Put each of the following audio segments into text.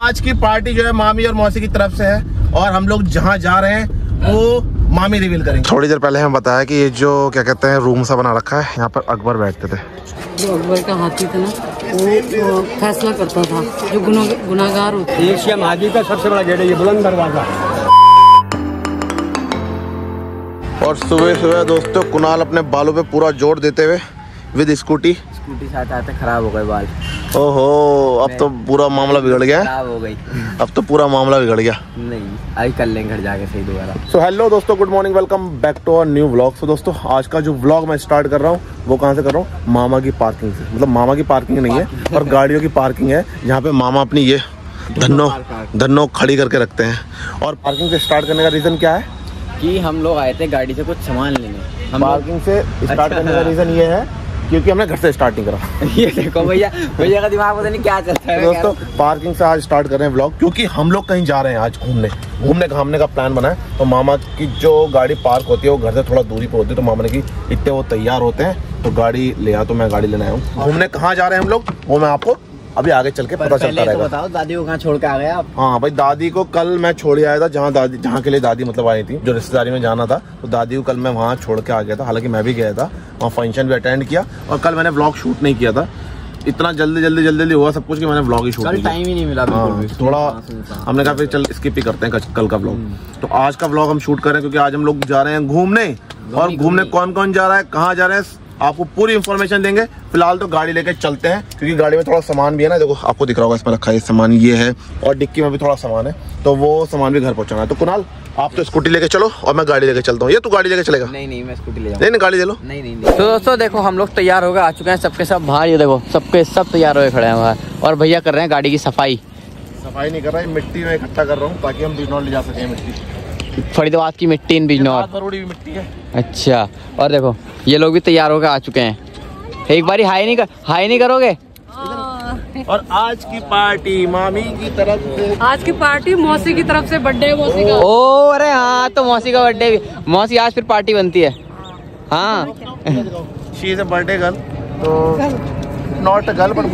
आज की पार्टी जो है मामी और मौसी की तरफ से है और हम लोग जहाँ जा रहे हैं वो मामी रिवील करेंगे। थोड़ी देर पहले हम बताया कि ये जो क्या कहते हैं रूम सा बना रखा है, यहाँ पर अकबर बैठते थे। जो अकबर का हाथी था ना, वो फैसला करता था जो गुनाहगार होते। एशिया महाद्वीप का सबसे बड़ा गेट है ये, बुलंद दरवाजा। और सुबह सुबह दोस्तों कुणाल अपने बालों पे पूरा जोर देते हुए विद स्कूटी साथ आते खराब हो गए बाल। ओहो, अब तो पूरा मामला बिगड़ गया। खराब हो गई, अब तो पूरा मामला बिगड़ गया। नहीं अभी कर लेंगे घर जाके सही दोबारा। सो हेलो दोस्तों, good morning, welcome back to our new vlog. So दोस्तों आज का जो व्लॉग मैं स्टार्ट कर रहा हूँ वो कहाँ से कर रहा हूँ? मामा की पार्किंग से। मतलब मामा की पार्किंग नहीं है और गाड़ियों की पार्किंग है, जहाँ पे मामा अपनी ये धन्नो खड़ी करके रखते हैं। और पार्किंग से स्टार्ट करने का रीजन क्या है कि हम लोग आए थे गाड़ी से कुछ सामान लेने। हम पार्किंग से स्टार्ट करने का रीजन ये है क्योंकि हमने घर से स्टार्ट नहीं करा। ये देखो भैया का दिमाग पता नहीं क्या चलता है। दोस्तों पार्किंग से आज स्टार्ट कर रहे हैं व्लॉग, क्योंकि हम लोग कहीं जा रहे हैं आज घूमने घामने का प्लान बना है। तो मामा की जो गाड़ी पार्क होती है वो घर से थोड़ा दूरी पर होती है, तो मामा ने की इतने वो तैयार होते हैं तो गाड़ी ले आ, तो मैं गाड़ी लेने आया हूँ। घूमने कहाँ जा रहे हैं हम लोग वो मैं आपको अभी आगे चल के पता चलता रहेगा। तो बताओ दादी को कहाँ छोड़ के आ गए आप? हाँ भाई, दादी को कल मैं छोड़ आया था जहाँ के लिए दादी मतलब आई थी, जो रिश्तेदारी में जाना था। तो दादी को कल मैं वहाँ छोड़ के आ गया था। हालांकि मैं भी गया था वहाँ, फंक्शन भी अटेंड किया और कल मैंने व्लॉग शूट नहीं किया था। इतना जल्दी हुआ सब कुछ कि मैंने व्लॉग ही शूट नहीं किया। टाइम ही नहीं मिला। थोड़ा हमने कहा फिर चल स्किप ही करते हैं कल का व्लॉग। तो आज का व्लॉग हम शूट कर रहे हैं क्योंकि आज हम लोग जा रहे हैं घूमने। और घूमने कौन कौन जा रहा है, कहाँ जा रहे हैं, आपको पूरी इन्फॉर्मेशन देंगे। फिलहाल तो गाड़ी लेके चलते हैं क्योंकि गाड़ी में थोड़ा सामान भी है ना। देखो आपको दिख रहा होगा इसमें रखा है सामान, ये है और डिक्की में भी थोड़ा सामान है, तो वो सामान भी घर पहुंचाना है। तो कुणाल आप तो स्कूटी लेके चलो और मैं गाड़ी लेके चलता हूँ। ये तू गाड़ी लेके चलेगा? नहीं मैं स्कूटी ले नहीं गाड़ी ले लो। नहीं। तो दोस्तों देखो हम लोग तैयार हो गए, आ चुके हैं सबके सब बाहर। ये देखो सब तैयार हो खड़े हैं बाहर और भैया कर रहे हैं गाड़ी की सफाई नहीं कर रहा है, मिट्टी में इकट्ठा कर रहा हूँ ताकि हम बिजनौर ले जा सकें। मिट्टी फरीदाबाद की मिट्टी इन बिजनौर करोड़ी मिट्टी है। अच्छा, और देखो ये लोग भी तैयार होकर आ चुके हैं। एक बारी हाई नहीं करोगे? और आज की पार्टी मामी की तरफ से, आज की पार्टी मौसी की तरफ से, बर्थडे मौसी का। ओ अरे हाँ, तो मौसी का बर्थडे भी। मौसी आज फिर पार्टी बनती है। हाँ she is a birthday girl, तो नॉट अ गर्ल बट।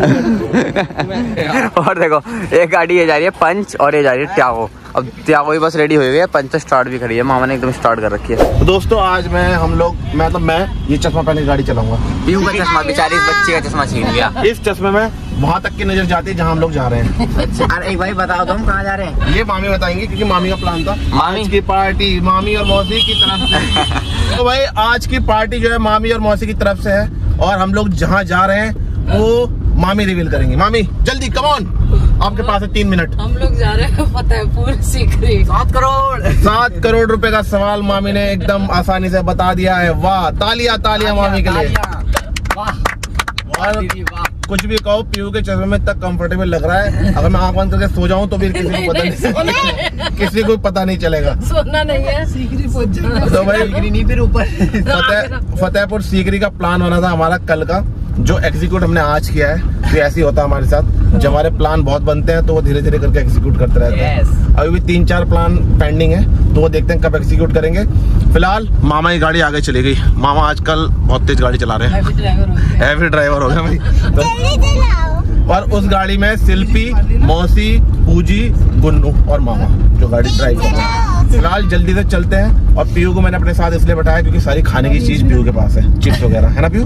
और देखो एक गाड़ी ये जा रही है पंच और ये जा रही है त्यागो। अब त्यागो भी बस रेडी हो गई है, पंच तो स्टार्ट भी खड़ी है, मामा ने एकदम स्टार्ट कर रखी है। तो दोस्तों आज मैं ये चश्मा पहन के गाड़ी चलाऊंगा। पीयू का चश्मा, बेचारी इस बच्चे का चश्मा छीन गया। इस चश्मे में वहाँ तक की नजर जाती है जहाँ हम लोग जा रहे हैं। अरे एक भाई बताओ तो हम कहाँ जा रहे हैं? ये मामी बताएंगे क्योंकि मामी का प्लान था। आज की पार्टी मामी और मौसी की तरफ से। तो भाई आज की पार्टी जो है मामी और मौसी की तरफ से है और हम लोग जहाँ जा रहे हैं वो मामी रिवील करेंगी। मामी जल्दी कम ऑन, आपके पास है 3 मिनट। हम लोग जा रहे हैं फतेहपुर सीकरी। 7 करोड़ रुपए का सवाल मामी ने एकदम आसानी से बता दिया है। वाह, तालियां मामी के लिए। और कुछ भी कहो, पीयू के चश्मे में तक कंफर्टेबल लग रहा है। अगर मैं आंख बंद करके सो जाऊं तो भी किसी को पता नहीं चलेगा। सोना नहीं है, सीकरी पहुंच जाना। तो भाई फिर ऊपर फतेहपुर सीकरी का प्लान बना था हमारा कल का, जो एग्जीक्यूट हमने आज किया है। तो ऐसे ही होता है हमारे साथ, जब हमारे प्लान बहुत बनते हैं तो वो धीरे धीरे करके एग्जीक्यूट करते रहते हैं। अभी भी 3-4 प्लान पेंडिंग है, तो वो देखते हैं कब एग्जीक्यूट करेंगे। फिलहाल मामा की गाड़ी आगे चली गई। मामा आजकल बहुत तेज गाड़ी चला रहे हैं, हैवी ड्राइवर हो गया भाई। तो और उस गाड़ी में शिल्पी, मौसी, पूजी, गुन्नू और मामा जो गाड़ी ड्राइव कर रहे हैं। फिलहाल जल्दी से चलते हैं। और पीयू को मैंने अपने साथ इसलिए बैठाया क्योंकि सारी खाने की चीज पीयू के पास है, चिप्स वगैरह, है ना पीयू?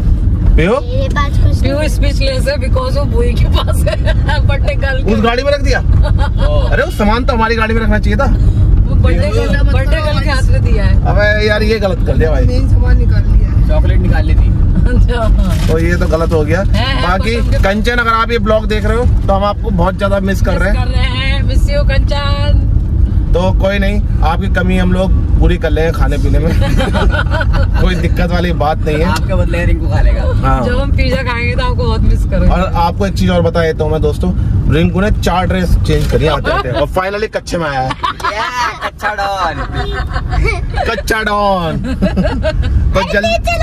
पीयू स्पीचलेस है बिकॉज़ वो बुई के पास है। बर्थडे गर्ल उस गाड़ी में रख दिया। अरे उस सामान तो हमारी गाड़ी में रखना चाहिए था। बर्थडे गर्ल के हाथ में दिया है। अबे यार ये गलत कर दिया भाई। सामान निकाल लिया, चॉकलेट निकाल ली थी। तो ये तो गलत हो गया। बाकी कंचन, अगर आप ये ब्लॉग देख रहे हो तो हम आपको बहुत ज्यादा मिस कर रहे हैं। Miss you Kanchan. तो कोई नहीं, आपकी कमी हम लोग पूरी कर लेंगे खाने पीने में। कोई दिक्कत वाली बात नहीं है। आपके बदले रिंकू खा लेगा। हाँ। जब हम पिज्जा खाएंगे तो आपको बहुत मिस करेंगे। और आपको एक चीज और बता देता हूँ मैं दोस्तों, रिंकू ने 4 ड्रेस चेंज करी आते और फाइनली कच्चे में आया है। कच्चा डॉन। तो जल्दी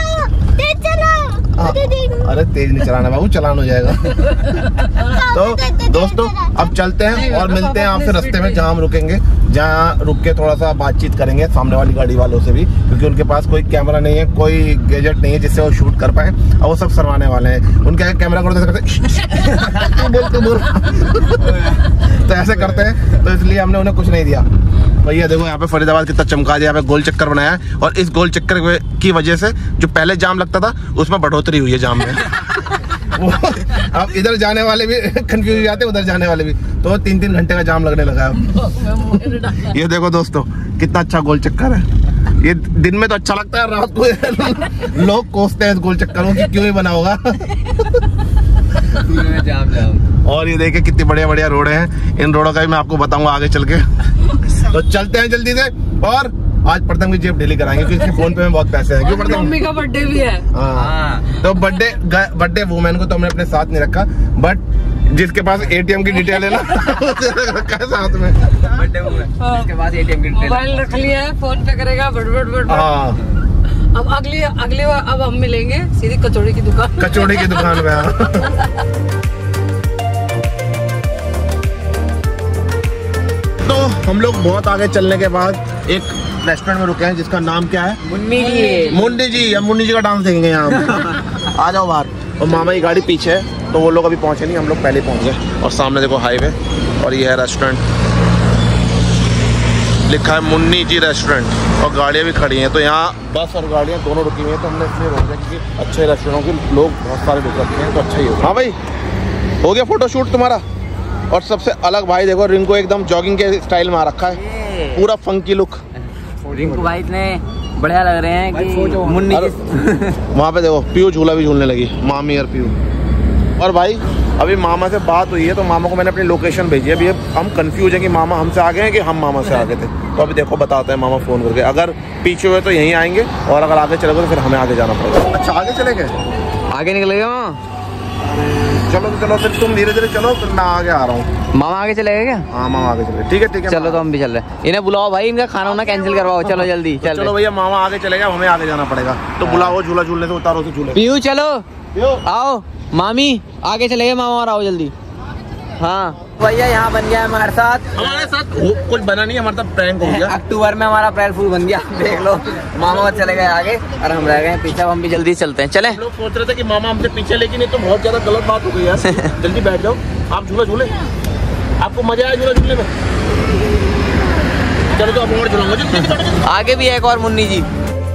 अरे तेज नहीं चलाना बाबू, चलान हो जाएगा। तो दोस्तों अब चलते हैं और मिलते हैं आपसे रास्ते में जहाँ हम रुकेंगे, जहाँ रुक के थोड़ा सा बातचीत करेंगे सामने वाली गाड़ी वालों से भी, क्योंकि उनके पास कोई कैमरा नहीं है, कोई गैजेट नहीं है जिससे वो शूट कर पाए। और वो सब सरवाने वाले हैं। उनके कैमरा करते बोल। तो ऐसे करते हैं, तो इसलिए हमने उन्हें कुछ नहीं दिया। भैया देखो यहाँ पे फरीदाबाद कितना चमका दिया, यहाँ पे गोल चक्कर बनाया है, और इस गोल चक्कर की वजह से जो पहले जाम लगता था उसमें बढ़ोतरी हुई है जाम में। अब इधर जाने वाले भी कंफ्यूज हो जाते, उधर जाने वाले भी, तो 3-3 घंटे का जाम लगने लगा है। ये देखो दोस्तों कितना अच्छा गोल चक्कर है। ये दिन में तो अच्छा लगता है, रात को लोग कोसते हैं इस गोल चक्कर में कि क्यों ही बना होगा। जाम। और ये देखिए कितनी बढ़िया बढ़िया रोड हैं, इन रोडों का भी मैं आपको बताऊंगा आगे चल के। तो चलते हैं जल्दी से, और आज प्रथम की जेब ढीली कराएंगे क्योंकि इसके फोन पे में बहुत पैसे हैं। क्यों प्रथम? मम्मी का बर्थडे भी है। हाँ, तो बर्थडे वुमेन को तो हमने अपने साथ नहीं रखा, बट जिसके पास एटीएम की डिटेल है ना साथ में बर्थडे वुमेन जिसके पास एटीएम की डिटेल मोबाइल रख लिया है, फोन पे करेगा बट। हाँ, अब अगली बार अब हम मिलेंगे सीधी कचौड़ी की दुकान में। तो हम लोग बहुत आगे चलने के बाद एक रेस्टोरेंट में रुके हैं जिसका नाम क्या है? मुन्नी जी। हम मुन्नी जी का डांस देखेंगे यहाँ। आ जाओ बाहर। और मामा की गाड़ी पीछे है, तो वो लोग अभी पहुंचे नहीं, हम लोग पहले पहुंच गए। और सामने देखो हाईवे, और ये है रेस्टोरेंट, लिखा है मुन्नी जी रेस्टोरेंट, और गाड़ियाँ भी खड़ी हैं। तो यहाँ बस और गाड़ियाँ दोनों रुकी हुई हैं, तो हमने इसलिए रोक दिया क्योंकि अच्छे रेस्टोरेंटों के लोग बहुत सारे रुक रखे हैं, तो अच्छा ही होगा। हाँ भाई, हो गया फोटो शूट तुम्हारा? और सबसे अलग भाई देखो, रिंकू एकदम जॉगिंग के स्टाइल में आ रखा है, पूरा फंकी लुक। रिंकू भाई इतने बढ़िया लग रहे हैं कि मुन्नी वहाँ पे देखो पीयू झूला भी झूलने लगी, मामी और पीयू। और भाई अभी मामा से बात हुई है, तो मामा को मैंने अपनी लोकेशन भेजी है। अभी हम कंफ्यूज है कि मामा हमसे आगे हैं कि हम मामा से आगे थे, तो अभी देखो बताते हैं मामा फोन करके। अगर पीछे हुए तो यहीं आएंगे, और अगर आगे चले गए तो फिर हमें आगे जाना पड़ेगा। अच्छा, आगे चले गए, आगे निकल गए। चलो तो चलो, फिर तुम धीरे धीरे चलो, फिर मैं आगे आ रहा हूँ। मामा आगे चले गए क्या? हाँ, मामा आगे चले। ठीक है चलो, तो हम भी चल रहे हैं। इन्हें बुलाओ भाई, इनका खाना वाना कैंसिल करवाओ। चलो जल्दी चलो भैया, मामा आगे चले गए, हमें आगे जाना पड़ेगा, तो बुलाओ, झूला झूलने से उतारो से झूले। पीयू चलो, आओ। मामी आगे चले गए, मामा और आओ जल्दी। हाँ भैया, यहाँ बन गया हमारे साथ कुछ बना नहीं, हमारे साथ प्रैंक हो गया। अक्टूबर में हमारा अप्रैल फूल बन गया, देख लो। मामा चले गए आगे और हम रह गए पीछे। हम भी जल्दी चलते हैं। चले, लोग सोच रहे थे कि मामा हमसे पीछे, लेकिन ये तो बहुत ज्यादा गलत बात हो गई यार। जल्दी बैठ जाओ, आप झूला झूले, आपको मजा आया झूला झूलने में? चलो तो अब और झूलाऊंगा। आगे भी है एक और मुन्नी जी।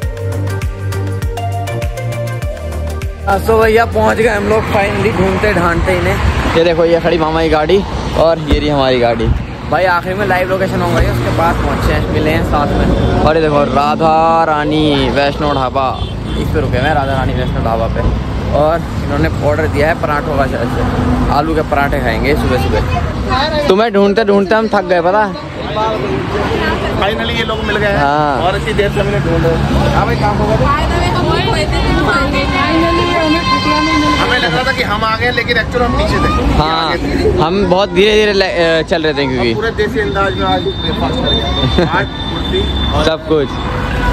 तो भैया पहुंच गए हम लोग फाइनली, ढूंढते ढांढते इन्हें। ये देखो, ये खड़ी मामा की गाड़ी, और ये रही हमारी गाड़ी। भाई आखिर में लाइव लोकेशन हो गई, उसके बाद पहुंचे हैं, मिले हैं साथ में। और ये देखो, राधा रानी वैष्णो ढाबा, इस पे रुके हुए हैं, राधा रानी वैष्णो ढाबा पे। और इन्होंने ऑर्डर दिया है पराठों का, शायद से आलू के पराठे खाएंगे सुबह सुबह। तुम्हें ढूंढते ढूंढते हम थक गए, पता। फाइनली ये लोग मिल गए हैं। हाँ। और इसी देर से मैंने ढूंढ रहे। हाँ भाई, काम होगा। हमें लग रहा था कि हम आ गए, लेकिन एक्चुअली हम पीछे थे। हाँ, हम बहुत धीरे धीरे चल रहे थे क्योंकि पूरे देसी अंदाज में आज ब्रेकफास्ट करेंगे, आज कुर्ती सब कुछ।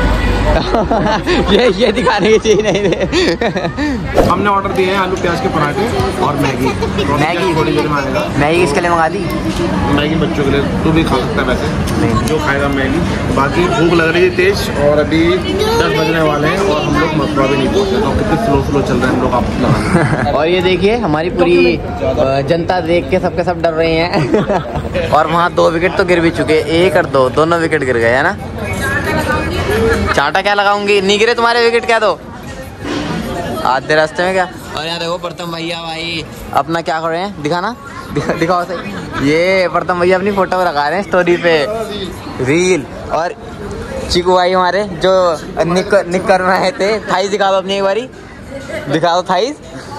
ये दिखाने की चीज नहीं थे। हमने ऑर्डर दिए हैं आलू प्याज के पराठे और मैगी। थोड़ी देर में आएगा। मैगी किसके लिए मंगा दी? मैगी बच्चों के लिए, तू भी खा सकता है वैसे, नहीं जो खाएगा मैगी। बाकी भूख लग रही थी तेज, और अभी 10 बजने वाले हैं, और हम लोग मथुरा भी नहीं पहुँचे, तो कितने स्लो चल रहे हैं हम लोग, आप लगा। और ये देखिए, हमारी पूरी जनता देख के सबके सब डर रहे हैं। और वहाँ 2 विकेट तो गिर भी चुके, 1 और 2, दोनों विकेट गिर गए है ना। चाटा क्या लगाऊंगी, नहीं गिरे तुम्हारे विकेट क्या? तो आधे रास्ते में क्या। और यहाँ देखो प्रथम भैया भाई अपना क्या कर रहे हैं, दिखाना दिखाओ सही। ये प्रथम भैया अपनी फोटो लगा रहे हैं स्टोरी पे, रील। और चीकू भाई हमारे जो निक्कर में आए थे, थाईस दिखा दो अपनी एक बारी, दिखा दो थाईस।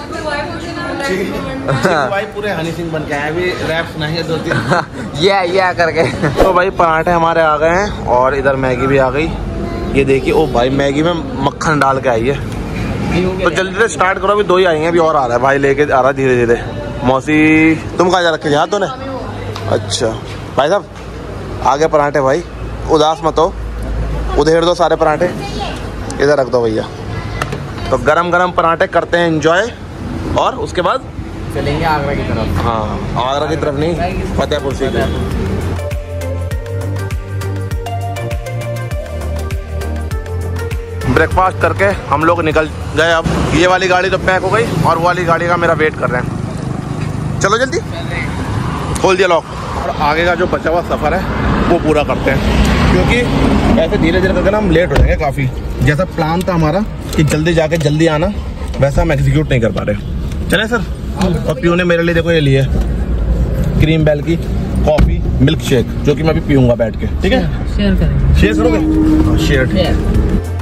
भाई पूरे हनी सिंह बन के आए, अभी रैप्स नहीं है 2-3 ये करके। तो भाई पराठे हमारे आ गए हैं, और इधर मैगी भी आ गई। ये देखिए, ओ भाई मैगी में मक्खन डाल के आई है। तो जल्दी से स्टार्ट करो, अभी 2 ही आएंगे, अभी और आ रहा है भाई, लेके आ रहा है धीरे धीरे। मौसी तुम कहाँ जा रखे हाथ धोने? अच्छा भाई साहब, आगे पराठे भाई, उदास मत हो, उधेड़ दो सारे पराठे, इधर रख दो भैया। तो गरम गरम पराठे करते हैं एंजॉय, और उसके बाद चलेंगे आगरा की तरफ। हाँ, आगरा की तरफ नहीं, फतेहपुर सीकरी। ब्रेकफास्ट करके हम लोग निकल गए। अब ये वाली गाड़ी तो पैक हो गई, और वो वाली गाड़ी का मेरा वेट कर रहे हैं। चलो जल्दी, खोल दिया लॉक। और आगे का जो बचा हुआ सफ़र है वो पूरा करते हैं, क्योंकि ऐसे धीरे धीरे करके ना हम लेट हो जाएंगे काफ़ी। जैसा प्लान था हमारा कि जल्दी जाके जल्दी आना, वैसा हम एग्जीक्यूट नहीं कर पा रहे। चलें सर। और पीयू ने मेरे लिए देखो ये लिए क्रीम बेल की कॉफ़ी मिल्क शेक, जो कि मैं भी पीऊँगा बैठ के। ठीक है, शेयर करेंगे। शेयर करोगे? शेयर। ठीक है।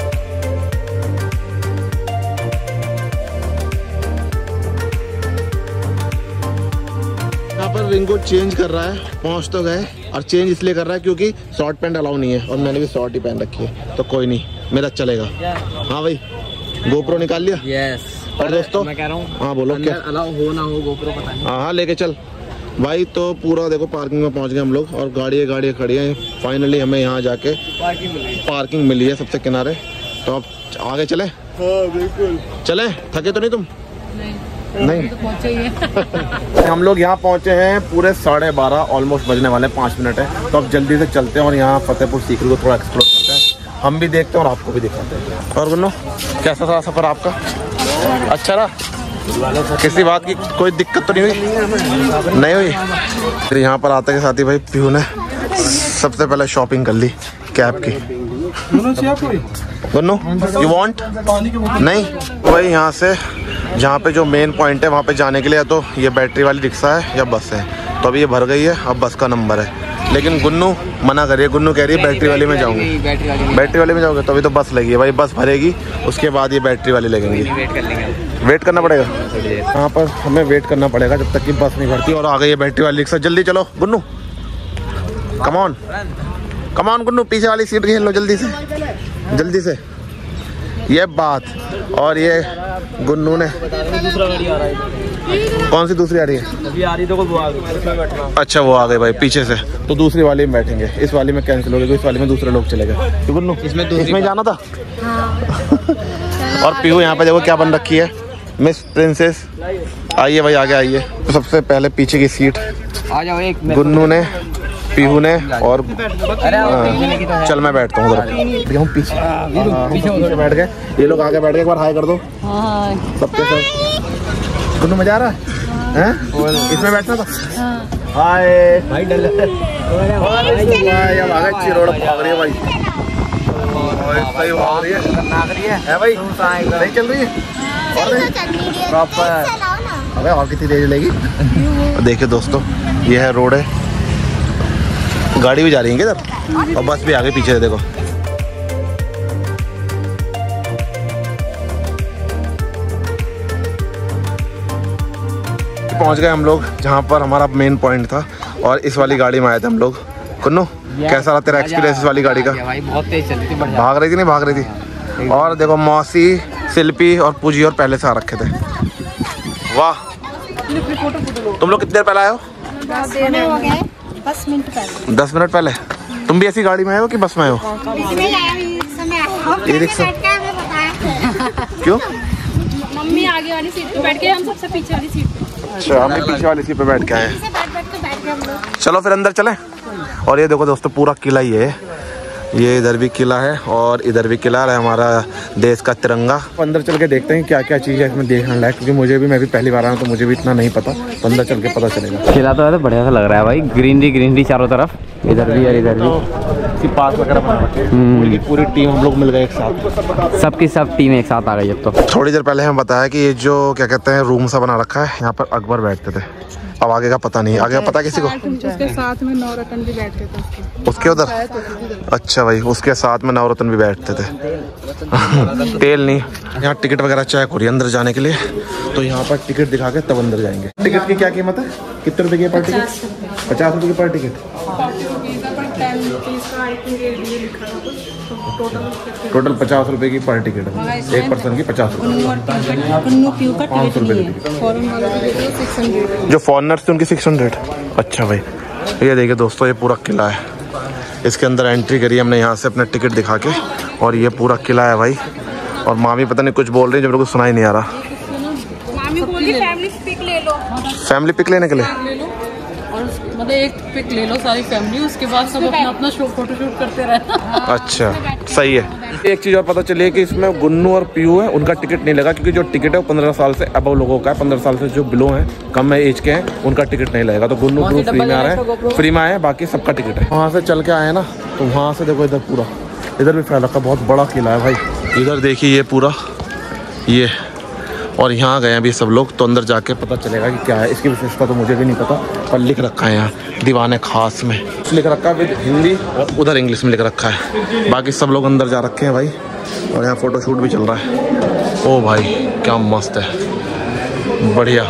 यहाँ पर रिंग को चेंज कर रहा है, पहुँच तो गए, और चेंज इसलिए कर रहा है क्योंकि शॉर्ट पैंट अलाउ नहीं है और मैंने भी शॉर्ट ही पहन रखी है, तो कोई नहीं, मेरा चलेगा। हाँ भाई, गोप्रो निकाल लिया? यस। और दोस्तों मैं कह रहा हूँ, हाँ बोलो, क्या अलाउ हो ना हो गोप्रो पता नहीं। हाँ लेके चल भाई। तो पूरा देखो पार्किंग में पहुंच गए हम लोग, और गाड़ियाँ खड़ी हैं। फाइनली हमें यहाँ जाके पार्किंग मिली है सबसे किनारे। तो अब आगे चले? हाँ बिल्कुल चले। थके तो नहीं तुम? नहीं तो पहुंचे ही हैं। हम लोग यहाँ पहुँचे हैं पूरे 12:30, ऑलमोस्ट बजने वाले 5 मिनट है। तो अब जल्दी से चलते हैं और यहाँ फतेहपुर सीकरी को थोड़ा एक्सप्लोर करते हैं, हम भी देखते हैं और आपको भी दिखाते हैं। और बोलो कैसा था सफ़र आपका? अच्छा रहा? किसी बात की कोई दिक्कत तो नहीं हुई? नहीं हुई। फिर यहाँ पर आते के साथ ही भाई पीयू ने सबसे पहले शॉपिंग कर ली कैब की। Gunnu you want? नहीं भाई, यहाँ से जहाँ पे जो मेन पॉइंट है वहाँ पे जाने के लिए तो ये बैटरी वाली रिक्शा है या बस है। तो अभी ये भर गई है, अब बस का नंबर है, लेकिन गुन्नू मना करिए। गुन्नू कह रही है बैटरी वाली में जाऊँगी। बैटरी वाली में जाओगे तो अभी तो बस लगी है भाई, बस भरेगी उसके बाद ये बैटरी वाली लगेंगी। वेट करना पड़ेगा यहाँ पर, हमें वेट करना पड़ेगा जब तक कि बस नहीं भरती। और आ गई है बैटरी वाली रिक्शा। जल्दी चलो गुन्नू, कमॉन कमॉन गुन्नू, पीछे वाली सीट घेर लो जल्दी से, जल्दी से। ये बात। और ये गुन्नू ने दूसरा गाड़ी आ रहा है। कौन सी दूसरी आ रही है? अभी आ रही तो वो आ गई, उसमें बैठना। अच्छा वो आ गए भाई पीछे से, तो दूसरी वाली में बैठेंगे। इस वाली में कैंसिल हो गई, इस वाली में दूसरे लोग चले गए। तो गुन्नू इसमें जाना था। और पीयू यहाँ पे देखो क्या बन रखी है, मिस प्रिंसेस। आइए भाई आगे आइए। तो सबसे पहले पीछे की सीट आ जाओ। एक गुन्नू ने, पीहू ने, और चल मैं बैठता हूँ उधर। पीछे बैठ गए, ये लोग आगे बैठ गए। एक बार हाय कर दो सबके सब। गुन्नू मजा आ रहा है? इसमें बैठना था। हाय भाई, डल चिरोड़ भाग रही है भाई, सही भाग रही है भाई, सही चल रही है प्रॉपर। अबे और कितनी देर चलेगी? देखिए दोस्तों, ये है रोड है, गाड़ी भी जा रही है इधर और बस भी आगे पीछे है। देखो पहुंच गए हम लोग जहां पर हमारा मेन पॉइंट था, और इस वाली गाड़ी में आए थे हम लोग। कुन्नू कैसा रहा तेरा एक्सपीरियंस इस वाली गाड़ी का? भाई बहुत तेज चल रही थी, भाग रही थी नहीं भाग रही थी। और देखो मौसी, शिल्पी और पूजी और पहले से आ रखे थे। वाह, तुम लोग कितनी देर पहले आए हो? 10 मिनट पहले। 10 मिनट पहले। तुम भी ऐसी गाड़ी में आए हो कि बस में आए हो? E rickshaw. क्यों? मम्मी आगे वाली सीट पे बैठ के, हम सबसे पीछे वाली सीट पे। अच्छा, हम भी पीछे वाली सीट पे बैठ के आए हैं। चलो फिर अंदर चलें। और ये देखो दोस्तों, पूरा किला ही है। ये इधर भी किला है और इधर भी किला है, हमारा देश का तिरंगा। अंदर चल के देखते हैं क्या क्या चीज़ है इसमें देखने लायक, क्योंकि मैं भी पहली बार आया हूँ तो मुझे भी इतना नहीं पता। तो अंदर चल के पता चलेगा। किला तो है, बढ़िया सा लग रहा है भाई, ग्रीनरी चारों तरफ, इधर भी और इधर भी। पार्क वगैरह बना रखे हैं। पूरी टीम हम लोग मिल गए एक साथ, सबकी सब टीम एक साथ आ गई अब तो। थोड़ी देर पहले हमें बताया कि ये जो क्या कहते हैं रूम सा बना रखा है, यहाँ पर अकबर बैठते थे। अब आगे का पता नहीं, आगे का पता किसी को? उसके साथ में नवरत्न भी बैठते थे उसके उधर। अच्छा भाई, उसके साथ में नवरत्न भी बैठते थे। तेल नहीं। यहाँ टिकट वगैरह चेक हो रही है अंदर जाने के लिए, तो यहाँ पर टिकट दिखा के तब अंदर जाएंगे। टिकट की क्या कीमत है? कितने रुपए की पर टिकट? 50 रुपए की पर टिकट। टोटल 50 रुपए की पर टिकट है, एक पर्सन की 50 रुपए। 500 रुपए की टिकट। जो फॉरनर्स थे उनकी 600। अच्छा भाई, ये देखिए दोस्तों, ये पूरा किला है। इसके अंदर एंट्री करी हमने यहाँ से अपना टिकट दिखा के, और ये पूरा किला है भाई। और मामी पता नहीं कुछ बोल रही है जो मेरे को सुनाई नहीं आ रहा। मामी बोली फैमिली पिक ले लो। फैमिली पिक लेने के लिए? मतलब एक पिक ले लो सारी फैमिली, उसके बाद सब अपना अपना फोटो शूट करते रहना। अच्छा सही है। एक चीज़ और पता चली है कि इसमें गुन्नू और पीयू है, उनका टिकट नहीं लगा क्योंकि जो टिकट है वो 15 साल से अबव लोगों का है। 15 साल से जो बिलो हैं, कम है एज के हैं, उनका टिकट नहीं लगेगा। तो गुन्नू ग्रुप फ्री में आ रहा है, फ्री में आए, बाकी सबका टिकट है। वहाँ से चल के आए ना, तो वहाँ से देखो इधर पूरा, इधर भी फैला का बहुत बड़ा किला है भाई। इधर देखिए ये पूरा ये, और यहाँ गए अभी सब लोग, तो अंदर जाके पता चलेगा कि क्या है। इसकी विशेषता तो मुझे भी नहीं पता, पर लिख रखा है यहाँ दीवाने खास में लिख रखा है, विद हिंदी और उधर इंग्लिश में लिख रखा है। बाकी सब लोग अंदर जा रखे हैं भाई, और यहाँ फोटो शूट भी चल रहा है। ओ भाई क्या मस्त है, बढ़िया।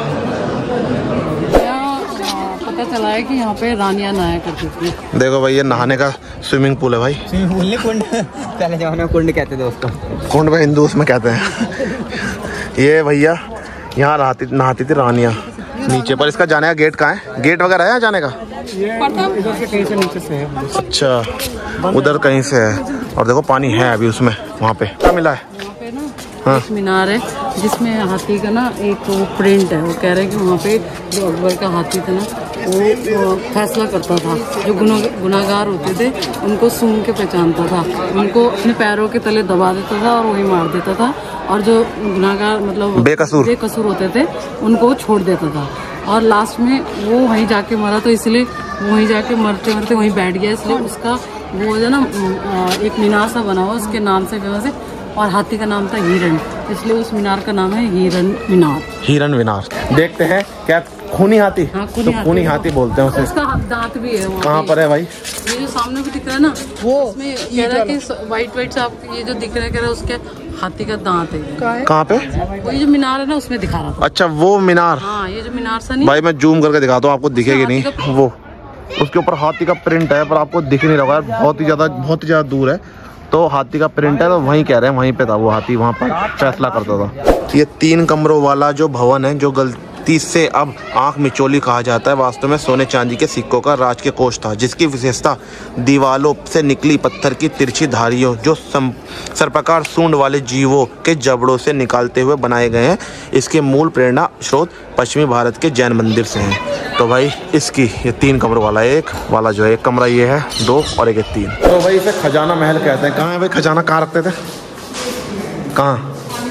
पता चला है कि यहाँ पे रानियां नहाया करती थी। देखो भाई ये नहाने का स्विमिंग पूल है भाई। स्विमिंग पूल नहीं, कुंड। पहले जमाने में कुंड कहते थे उसको। कुंड में हिंदू उसमें कहते हैं। ये भैया यहाँ नहाती थी रानियाँ नीचे, पर इसका जाने का गेट कहाँ है? गेट वगैरह है यहाँ जाने का? इधर से कहीं से नीचे से है। अच्छा उधर कहीं से है। और देखो पानी है अभी उसमें, वहाँ पे क्या मिला है? वहाँ पे ना एक मीनार है जिसमें हाथी का ना एक वो प्रिंट है। वो कह रहे हैं कि वहाँ पे जो अकबर का हाथी था ना, वो फैसला करता था। जो गुनाहगार होते थे उनको सूंघ के पहचानता था, उनको अपने पैरों के तले दबा देता था और वही मार देता था। और जो गुनाहगार मतलब बेकसूर होते थे उनको वो छोड़ देता था। और लास्ट में वो वहीं जाके मरा, तो इसलिए वहीं जाके मरते मरते वहीं बैठ गया। इसलिए उसका वो जो ना एक मीनार सा बना हुआ उसके नाम से फेमस है। और हाथी का नाम था हिरण, इसलिए उस मीनार का नाम है हिरण मीनार। हिरण मीनार। देखते हैं क्या खूनी हाथी? हाँ, तो खूनी हाथी बोलते हैं उसे। उसका दांत भी है। कहाँ पर है भाई? ये जो सामने भी दिख रहा है ना, वो उसमें कह रहा है कि वाइट सा ये जो दिख रहा है, कह रहा है उसके हाथी का दांत है। कहाँ पे? वही जो मीनार है ना उसमें दिखा रहा था। अच्छा वो मीनार। हाँ ये जो मीनार सा नहीं भाई, मैं जूम करके दिखाता हूँ आपको, दिखेगी नहीं। वो उसके ऊपर हाथी का प्रिंट है, पर आपको दिख नहीं रहा है, बहुत ही ज्यादा दूर है। तो हाथी का प्रिंट है, तो वहीं कह रहे हैं वहीं पे था वो हाथी, वहाँ पर फैसला करता था। ये 3 कमरों वाला जो भवन है, जो गलती से अब आंख मिचौली कहा जाता है, वास्तव में सोने चांदी के सिक्कों का राज के कोष था, जिसकी विशेषता दीवालों से निकली पत्थर की तिरछी धारियों जो सर्पाकार सूंड वाले जीवों के जबड़ों से निकालते हुए बनाए गए हैं। इसके मूल प्रेरणा स्रोत पश्चिमी भारत के जैन मंदिर से हैं। तो भाई इसकी ये 3 कमरों वाला, एक वाला जो है, एक कमरा ये है 2 और एक 3। तो भाई इसे खजाना महल कहते हैं। कहाँ है भाई खजाना? कहाँ रखते थे? कहाँ?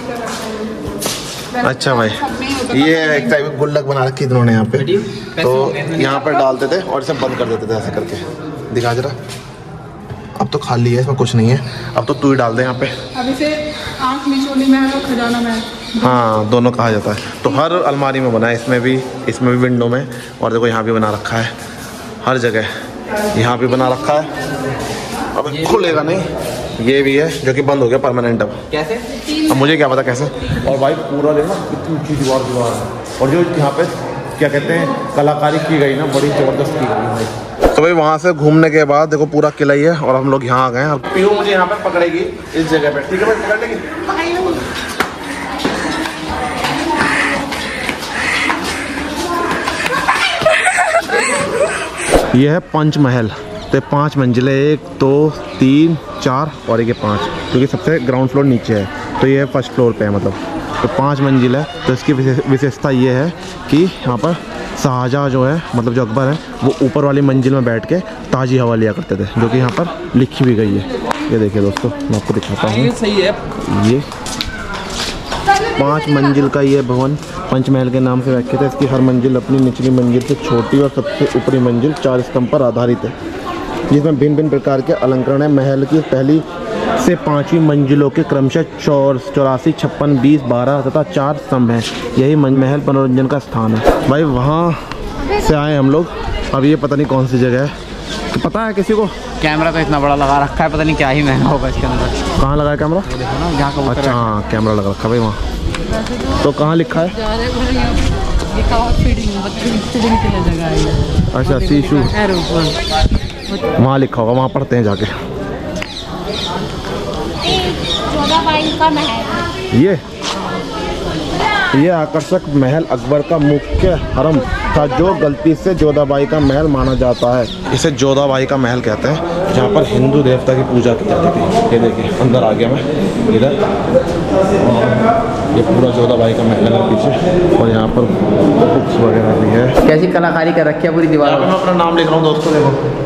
अच्छा भाई ये एक टाइप की गुल्लक बना रखी इन्होंने यहाँ पे, तो यहाँ पर डालते थे और इसे बंद कर देते थे ऐसे करके। दिखा जरा, अब तो खाली है, इसमें कुछ नहीं है। अब तो तू ही डाल दे यहाँ पे। अब इसे आँख मिचौली महल और खजाना महल, हाँ दोनों कहा जाता है। तो हर अलमारी में बना है, इसमें भी विंडो में, और देखो यहाँ भी बना रखा है, हर जगह यहाँ भी बना रखा है। अब खुलेगा नहीं, ये भी है जो कि बंद हो गया परमानेंट। अब कैसे? अब मुझे क्या पता कैसे। और भाई पूरा देखना कितनी ऊंची दीवार है, और जो यहाँ पे क्या कहते हैं कलाकारी की गई ना, बड़ी जबरदस्त की गई भाई। तो भाई वहाँ से घूमने के बाद देखो पूरा किला ही है, और हम लोग यहाँ आ गए हैं। पीयू मुझे यहाँ पे पकड़ेगी इस जगह पे, ठीक है भाई? पकड़ लेगी। ये है पंचमहल, तो 5 मंजिलें, 1 2 3 4 और एक 5, क्योंकि सबसे ग्राउंड फ्लोर नीचे है, तो ये फर्स्ट फ्लोर पे है मतलब। तो 5 मंजिल है। तो इसकी विशेषता ये है कि यहाँ पर शाहजहाँ जो है, मतलब जो अकबर है, वो ऊपर वाली मंजिल में बैठ के ताज़ी हवा लिया करते थे, जो कि यहाँ पर लिखी भी गई है। ये देखिए दोस्तों, मैं आपको दिखाता हूँ। सही है। ये 5 मंजिल का ये भवन पंचमहल के नाम से व्याख्यात है। इसकी हर मंजिल अपनी निचली मंजिल से छोटी और सबसे ऊपरी मंजिल 4 स्तंभ पर आधारित है, जिसमें भिन्न भिन्न प्रकार के अलंकरण है। महल की पहली से 5वीं मंजिलों के क्रमशः 84, 56, 20, 12 तथा 4 स्तंभ हैं। यही महल मनोरंजन का स्थान है। भाई वहाँ से आए हम लोग, अब ये पता नहीं कौन सी जगह है, तो पता है किसी को? कैमरा तो इतना बड़ा लगा रखा है, पता नहीं क्या ही महंगा होगा इसके अंदर। कहाँ लगा है कैमरा? देखो ना जहाँ का। अच्छा हाँ कैमरा लगा रखा भाई वहाँ। तो कहाँ लिखा है? अच्छा सीशू, वहाँ लिखा होगा, वहाँ पढ़ते हैं जाके। जोधाबाई का महल। ये आकर्षक महल अकबर का मुख्य हरम था, जो गलती से जोधाबाई का महल माना जाता है। इसे जोधाबाई का महल कहते हैं, जहाँ पर हिंदू देवता की पूजा की जाती थी। ये देखिए अंदर आ गया मैं इधर। ये पूरा जोधा भाई का महल है पीछे, और यहाँ पर बुक्स वगैरह भी है। कैसी कलाकारी कर रखी है पूरी दीवार मैं अपना नाम लिख रहा हूँ दोस्तों, देखो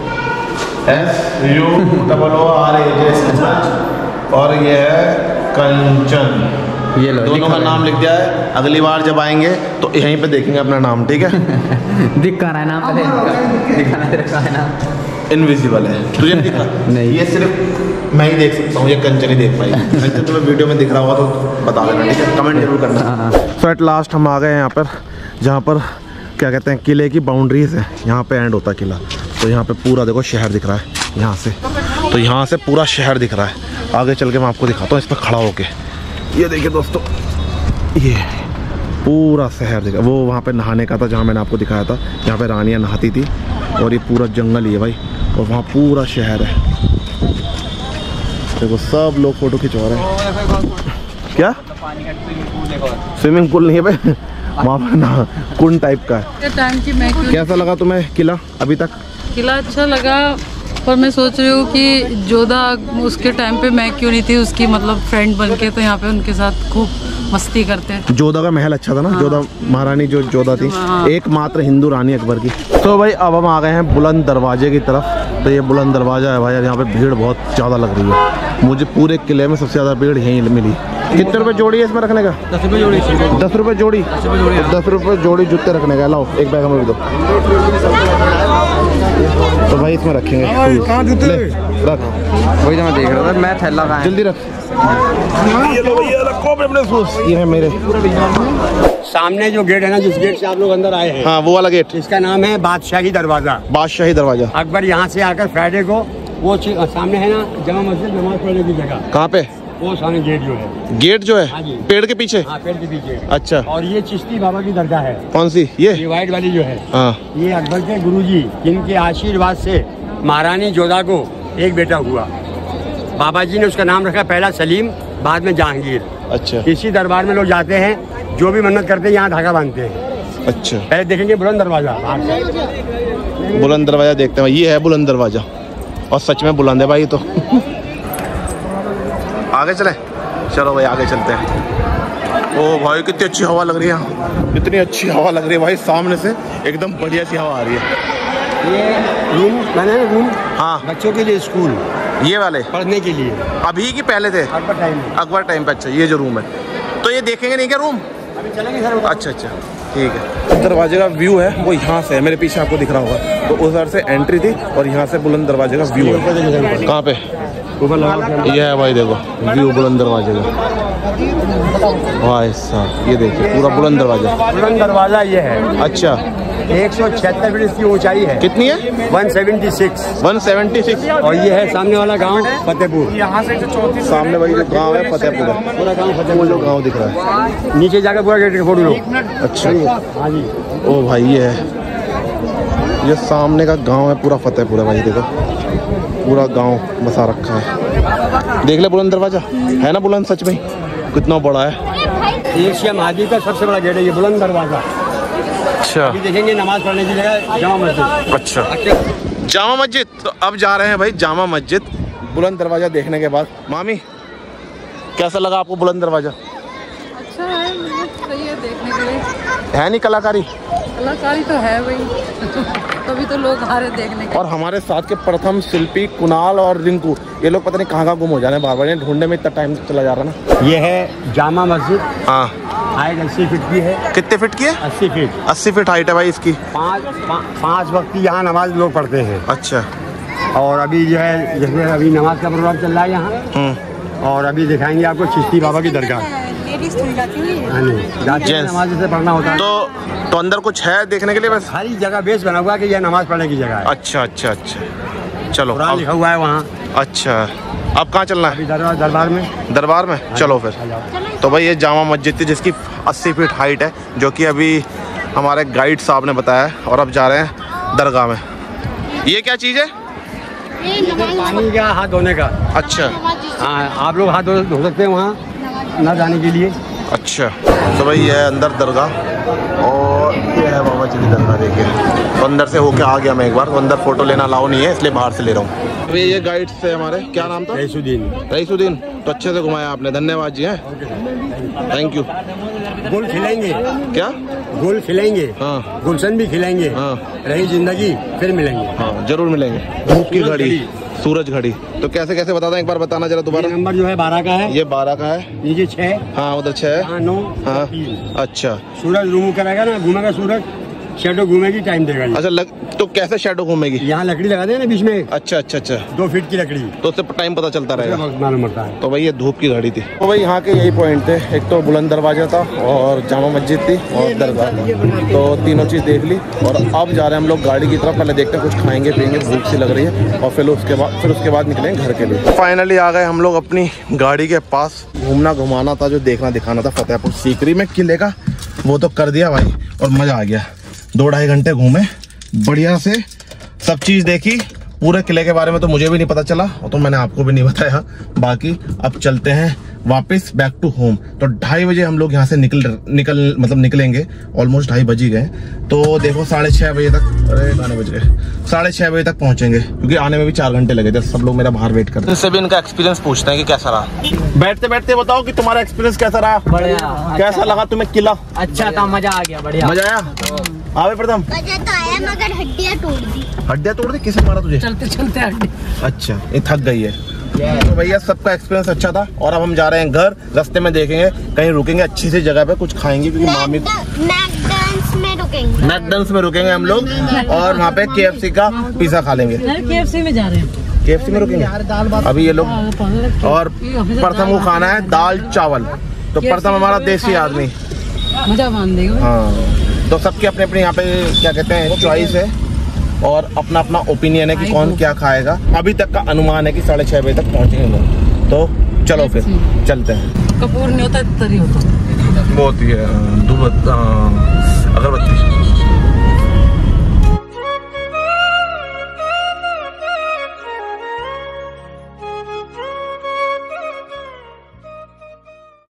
SURAJ, और ये है कंचन। ये लो, दोनों का नाम लिख दिया है। अगली बार जब आएंगे तो यहीं पे देखेंगे अपना नाम, ठीक है। दिख कहाँ रहा है नाम, पहले दिखाना रखा है ना, इनविजिबल है, तुझे नहीं दिखा? नहीं, ये सिर्फ मैं ही देख सकता हूँ, ये कंचन ही देख पाएगी। कंचन तुम्हें वीडियो में दिख रहा होगा तो बता देना, ठीक है, कमेंट जरूर करना। तो एट लास्ट हम आ गए यहाँ पर, जहाँ पर क्या कहते हैं किले की बाउंड्रीज है, यहाँ पे एंड होता है किला। तो यहाँ पे पूरा देखो शहर दिख रहा है यहाँ से, तो यहाँ से पूरा शहर दिख रहा है। आगे चल के मैं आपको दिखाता हूँ इस पर खड़ा होके। ये देखिए दोस्तों, ये पूरा शहर दिखा। वो वहाँ पे नहाने का था जहाँ मैंने आपको दिखाया था, यहाँ पे रानियाँ नहाती थी, और ये पूरा जंगल ही है भाई, और वहाँ पूरा शहर है। देखो सब लोग फोटो खिंचवा रहे हैं। क्या स्विमिंग पूल नहीं है भाई, वहाँ पर ना कुंड टाइप का है। टाइम की मैं कैसा लगा तुम्हें किला अभी तक? किला अच्छा लगा, पर मैं सोच रही हूँ कि जोधा उसके टाइम पे मैं क्यों नहीं थी उसकी मतलब फ्रेंड बन के, तो यहाँ पे उनके साथ खूब मस्ती करते हैं। जोधा का महल अच्छा था ना। हाँ। जोधा महारानी जो जोधा थी। हाँ। एकमात्र हिंदू रानी अकबर की। तो भाई अब हम आ गए हैं बुलंद दरवाजे की तरफ। तो ये बुलंद दरवाजा है भाई, यहाँ पे भीड़ बहुत ज़्यादा लग रही है। मुझे पूरे किले में सबसे ज़्यादा भीड़ यहीं मिली। कितने रुपए जोड़ी है इसमें रखने का? 10 रुपये जोड़ी। 10 रुपए जोड़ी। 10 रुपए जोड़ी जूते रखने का। लाओ एक बैग हमें भी दो। तो भाई इसमें रखेंगे। कहाँ जूते रख, वही तो मैं देख रहा था, मैं थैला कहाँ है? जल्दी रख। ये लो भैया, रखो अपने शूज। ये है मेरे सामने जो गेट है ना, जिस गेट से आप लोग अंदर आए हैं, हाँ वो वाला गेट, इसका नाम है बादशाही दरवाजा। बादशाही दरवाजा। अकबर यहाँ से आकर फ्राइडे को वो सामने है ना जमा मस्जिद, नमाज पढ़ने की जगह। कहाँ पे? वो सामने गेट जो है। गेट जो है? हाँ जी। पेड़ के पीछे? हाँ पेड़ के पीछे। अच्छा। और ये चिश्ती बाबा की दरगाह है। कौन सी? ये व्हाइट वाली जो है। हाँ। ये अकबर के गुरुजी, जिनके आशीर्वाद से महारानी जोधा को एक बेटा हुआ। बाबा जी ने उसका नाम रखा पहला सलीम, बाद में जहांगीर। अच्छा। इसी दरबार में लोग जाते हैं, जो भी मन्नत करते हैं यहाँ धागा बांधते हैं। अच्छा। पहले देखेंगे बुलंद दरवाजा। बुलंद दरवाजा देखते हैं। ये है बुलंद दरवाजा, और सच में बुलंद है भाई। तो आगे चले, चलो भाई आगे चलते हैं। ओ भाई कितनी अच्छी हवा लग रही है, कितनी अच्छी हवा लग रही है भाई। सामने से एकदम बढ़िया सी हवा आ रही है। ये रूम मैंने रूम, हाँ, बच्चों के लिए स्कूल, ये वाले पढ़ने के लिए। अभी की पहले थे? अकबर टाइम में। अकबर टाइम पे। अच्छा, ये जो रूम है, तो ये देखेंगे नहीं क्या रूम? अभी चलेंगे सर। अच्छा अच्छा, ठीक है। दरवाजे का व्यू है वो यहाँ से है, मेरे पीछे आपको दिख रहा होगा। तो उधर से एंट्री थी, और यहाँ से बुलंद दरवाजे का व्यू है। कहाँ पे? ये है भाई, देखो व्यू बुलंद दरवाजे का भाई साहब। ये देखिए पूरा बुलंद दरवाजा। बुलंद दरवाजा ये है। अच्छा। 176 फीट इसकी ऊंचाई है। कितनी है? 176। 176। और ये है सामने वाला गांव फतेहपुर। यहाँ से जो चौथी सामने भाई जो गांव है फतेहपुर है, पूरा गांव वो फतेहपुर। जो गांव दिख रहा है नीचे जाकर पूरा गेट का फोटो लो। अच्छा। हाँ जी। ओ भाई ये है, ये सामने का गांव है पूरा फतेहपुर है भाई। देखो पूरा गांव बसा रखा है। देख ले बुलंद दरवाजा है ना, बुलंद सच में कितना बड़ा है। एशिया महाद्वीप का सबसे बड़ा गेट है ये बुलंद दरवाजा। अच्छा। अभी देखेंगे नमाज पढ़ने की जगह जामा मस्जिद। अच्छा, जामा मस्जिद। तो अब जा रहे हैं भाई जामा मस्जिद। बुलंद दरवाजा देखने के बाद मामी कैसा लगा आपको बुलंद दरवाजा? अच्छा है, सही है देखने के लिए। है नहीं कलाकारी? कलाकारी तो है भाई, तभी तो लोग आ रहे देखने के। और हमारे साथ के प्रथम शिल्पी कुणाल और रिंकू, ये लोग पता नहीं कहाँ गुम हो जा रहे हैं बार बार, ढूंढने में इतना टाइम चला जा रहा ना। ये है जामा मस्जिद। हाँ। हाइट 80 फीट की है। कितने फीट की है? 80 फीट। 80 फीट हाइट है भाई इसकी। पाँच वक्त की यहाँ नमाज लोग पढ़ते हैं। अच्छा। और अभी जो है जैसे अभी नमाज का प्रोग्राम चल रहा है यहाँ। और अभी दिखाएंगे आपको चिश्ती बाबा की दरगाह। हाँ जी, जाते हैं नमाज जैसे पढ़ना होता है। तो अंदर कुछ है देखने के लिए? बस सारी जगह बेस बना हुआ है कि यह नमाज पढ़ने की जगह है। अच्छा अच्छा अच्छा, चलो कुरान लिखा हुआ है वहाँ। अच्छा, अब कहाँ चलना है? दरबार में। दरबार में चलो फिर। तो भाई ये जामा मस्जिद थी जिसकी 80 फीट हाइट है, जो कि अभी हमारे गाइड साहब ने बताया है। और अब जा रहे हैं दरगाह में। ये क्या चीज़ है? पानी का हाथ धोने का। अच्छा। हाँ, आप लोग हाथ धो सकते हैं वहाँ न जाने के लिए। अच्छा। तो भाई ये है अंदर दरगाह, और ये है बाबा जी की दरगाह देखिए। तो अंदर से होके आ गया मैं एक बार, तो अंदर फोटो लेना अलाउ नहीं है, इसलिए बाहर से ले रहा हूँ। अभी ये गाइड से हमारे, क्या नाम था? रईसुद्दीन। तो अच्छे से घुमाया आपने, धन्यवाद जी। है, थैंक यू। गुल खिलाएंगे क्या? गुल खिलाएंगे, हाँ। गुलशन भी खिलाएंगे, हाँ। रही जिंदगी फिर मिलेंगे। हाँ जरूर मिलेंगे। धूप की घड़ी, सूरज घड़ी। तो कैसे कैसे बताता हूँ, एक बार बताना जरा दोबारा। नंबर जो है 12 का है, ये 12 का है, नीचे 6, हाँ उधर 6, 9, हाँ 3। अच्छा। सूरज रूम करेगा ना, घूमेगा सूरज, शेडो घूमेगी, टाइम देगा। अच्छा तो कैसे शेडो घूमेगी? यहाँ लकड़ी लगा देना बीच में। अच्छा अच्छा अच्छा, 2 फीट की लकड़ी, तो उससे टाइम पता चलता रहेगा, मालूम पड़ता है। तो भाई ये धूप की घड़ी थी। तो भाई यहाँ के यही पॉइंट थे, एक तो बुलंद दरवाजा था और जामा मस्जिद थी और दरगाह था, तो तीनों चीज़ देख ली। और अब जा रहे हैं हम लोग गाड़ी की तरफ, पहले देखते हैं कुछ खाएंगे पियेंगे, भूख सी लग रही है, और फिर उसके बाद निकलेंगे घर के लिए। फाइनली आ गए हम लोग अपनी गाड़ी के पास। घूमना घुमाना था, जो देखना दिखाना था फतेहपुर सीकरी में किले का, वो तो कर दिया भाई, और मज़ा आ गया। 2-2.5 घंटे घूमे बढ़िया से, सब चीज़ देखी। पूरे किले के बारे में तो मुझे भी नहीं पता चला, और तो मैंने आपको भी नहीं बताया। बाकी अब चलते हैं वापस बैक टू होम। तो 2:30 बजे हम लोग यहाँ से निकलेंगे। ऑलमोस्ट 2:30 बज ही गए। तो देखो 6:30 बजे तक, अरे गाने बज गए, 6:30 बजे तक पहुंचेंगे, क्योंकि आने में भी 4 घंटे लगे थे। सब लोग मेरा बाहर वेट कर रहे हैं। इससे भी इनका एक्सपीरियंस पूछते हैं कि कैसा रहा। बैठते बैठते बताओ कि तुम्हारा एक्सपीरियंस कैसा रहा? बढ़िया। कैसा लगा तुम्हें किला? अच्छा था, मजा आ गया, बढ़िया। मजा आया? आवे प्रथम, मजा तो आया मगर हड्डियाँ तोड़ दी। हड्डियाँ तोड़ दी? किसने मारा तुझे? चलते चलते हड्डी। अच्छा, ये थक गई है। तो भैया सबका एक्सपीरियंस अच्छा था, और अब हम जा रहे हैं घर। रास्ते में देखेंगे कहीं रुकेंगे अच्छी सी जगह पे, कुछ खाएंगे, क्योंकि मामी मैकडॉनल्ड्स में रुकेंगे हम लोग, और वहाँ पे KFC का पिज्जा खा लेंगे। KFC में जा रहे हैं, KFC में रुकेंगे अभी ये लोग। और प्रथम को खाना है दाल चावल, तो प्रथम हमारा देसी आदमी, मजा मान देगा। हाँ, तो सबके अपने अपने यहाँ पे क्या कहते हैं चॉइस है, और अपना अपना ओपिनियन है कि कौन क्या खाएगा। अभी तक का अनुमान है कि 6:30 बजे तक पहुँचेंगे लोग। तो चलो फिर चलते हैं। कपूर नहीं होता, तरी होता, बहुत ही है, अगरबत्ती।